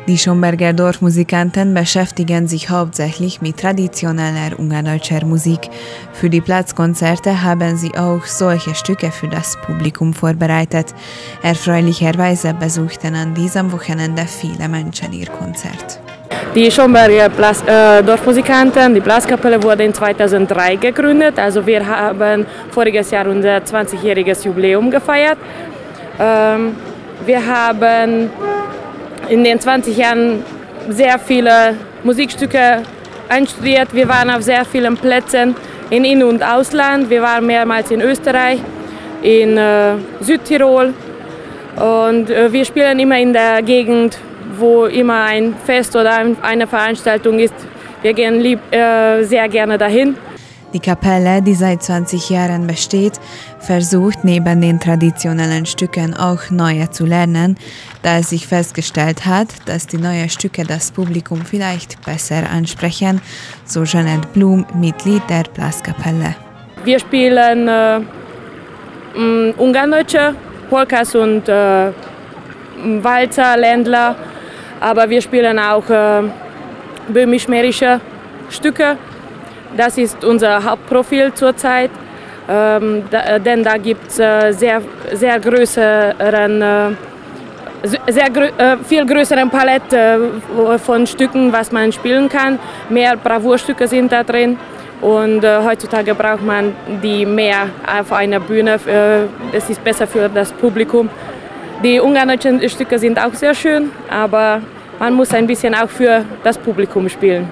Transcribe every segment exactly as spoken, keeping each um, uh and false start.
Die Schomberger Dorfmusikanten beschäftigen sich hauptsächlich mit traditioneller ungerdeutscher Musik. Für die Platzkonzerte haben sie auch solche Stücke für das Publikum vorbereitet. Erfreulicherweise besuchten an diesem Wochenende viele Menschen ihr Konzert. Die Schomberger Blas äh, Dorfmusikanten, die Blaskapelle wurde in zweitausenddrei gegründet. Also wir haben voriges Jahr unser zwanzigjähriges Jubiläum gefeiert. Ähm, wir haben in den zwanzig Jahren sehr viele Musikstücke einstudiert. Wir waren auf sehr vielen Plätzen in In- und Ausland. Wir waren mehrmals in Österreich, in äh, Südtirol und äh, wir spielen immer in der Gegend, wo immer ein Fest oder eine Veranstaltung ist. Wir gehen lieb, äh, sehr gerne dahin. Die Kapelle, die seit zwanzig Jahren besteht, versucht neben den traditionellen Stücken auch neue zu lernen, da es sich festgestellt hat, dass die neuen Stücke das Publikum vielleicht besser ansprechen, so Jeanette Blum, Mitglied der Blaskapelle. Wir spielen äh, ungerdeutsche Polkas und äh, Walzer, Ländler, aber wir spielen auch äh, böhmisch-mährische Stücke. Das ist unser Hauptprofil zurzeit, ähm, da, denn da gibt es äh, sehr, sehr, größeren, äh, sehr grö äh, viel größeren Palette äh, von Stücken, was man spielen kann. Mehr Bravourstücke sind da drin und äh, heutzutage braucht man die mehr auf einer Bühne. Äh, es ist besser für das Publikum. Die ungarischen Stücke sind auch sehr schön, aber man muss ein bisschen auch für das Publikum spielen.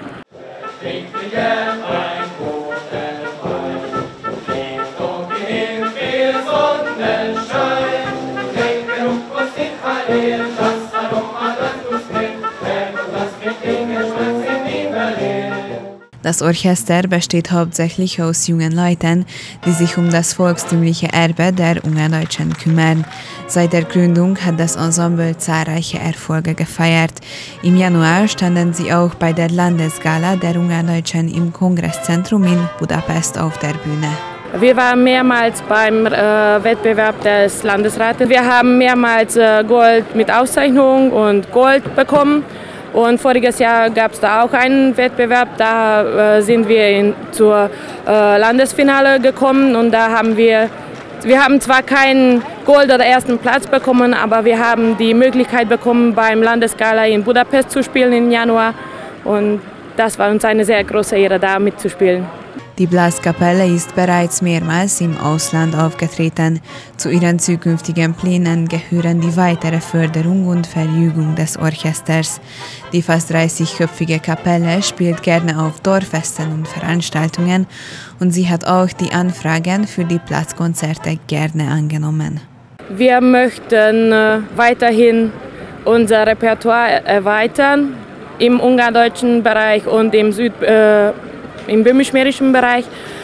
Das Orchester besteht hauptsächlich aus jungen Leuten, die sich um das volkstümliche Erbe der Ungardeutschen kümmern. Seit der Gründung hat das Ensemble zahlreiche Erfolge gefeiert. Im Januar standen sie auch bei der Landesgala der Ungardeutschen im Kongresszentrum in Budapest auf der Bühne. Wir waren mehrmals beim äh, Wettbewerb des Landesrates. Wir haben mehrmals äh, Gold mit Auszeichnung und Gold bekommen. Und voriges Jahr gab es da auch einen Wettbewerb, da äh, sind wir in, zur äh, Landesfinale gekommen und da haben wir, wir haben zwar keinen Gold oder ersten Platz bekommen, aber wir haben die Möglichkeit bekommen, beim Landesgala in Budapest zu spielen im Januar und das war uns eine sehr große Ehre, da mitzuspielen. Die Blaskapelle ist bereits mehrmals im Ausland aufgetreten. Zu ihren zukünftigen Plänen gehören die weitere Förderung und Verjüngung des Orchesters. Die fast dreißigköpfige Kapelle spielt gerne auf Dorffesten und Veranstaltungen und sie hat auch die Anfragen für die Platzkonzerte gerne angenommen. Wir möchten äh, weiterhin unser Repertoire erweitern im ungardeutschen Bereich und im Süd äh, im böhmisch-mährischen Bereich.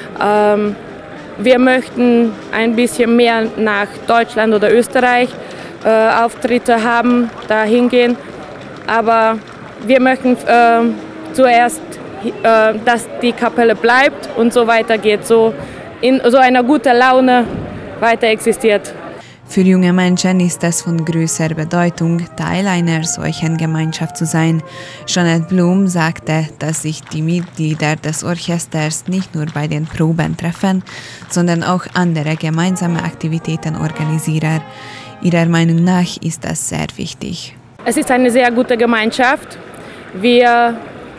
Ähm, wir möchten ein bisschen mehr nach Deutschland oder Österreich äh, Auftritte haben, dahin gehen. Aber wir möchten äh, zuerst, äh, dass die Kapelle bleibt und so weitergeht, so in so einer guten Laune weiter existiert. Für junge Menschen ist es von größerer Bedeutung, Teil einer solchen Gemeinschaft zu sein. Jeanette Blum sagte, dass sich die Mitglieder des Orchesters nicht nur bei den Proben treffen, sondern auch andere gemeinsame Aktivitäten organisieren. Ihrer Meinung nach ist das sehr wichtig. Es ist eine sehr gute Gemeinschaft. Wir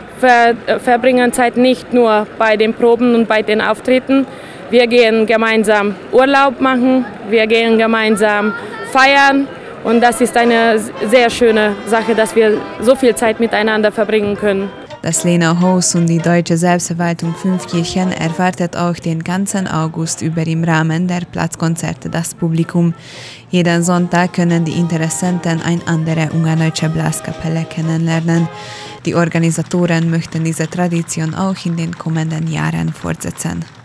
ver verbringen Zeit nicht nur bei den Proben und bei den Auftritten. Wir gehen gemeinsam Urlaub machen, wir gehen gemeinsam feiern und das ist eine sehr schöne Sache, dass wir so viel Zeit miteinander verbringen können. Das Lena-Haus und die Deutsche Selbstverwaltung Fünfkirchen erwartet auch den ganzen August über im Rahmen der Platzkonzerte das Publikum. Jeden Sonntag können die Interessenten eine andere ungerdeutsche Blaskapelle kennenlernen. Die Organisatoren möchten diese Tradition auch in den kommenden Jahren fortsetzen.